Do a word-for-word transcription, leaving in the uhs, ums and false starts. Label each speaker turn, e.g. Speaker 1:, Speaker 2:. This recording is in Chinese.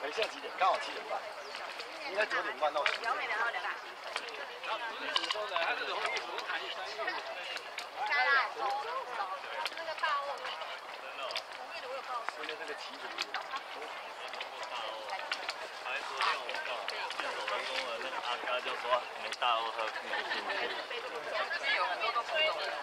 Speaker 1: 们现在几点？刚好七点半，应该九点半到十点。
Speaker 2: 两点到两点。加啦，那个大鳄，红面的我有告诉。
Speaker 1: 今天这个旗子。
Speaker 3: 还昨天我们到建手工的那个阿嘎就说没大鳄喝没兴趣。
Speaker 2: 这边有很多都不懂。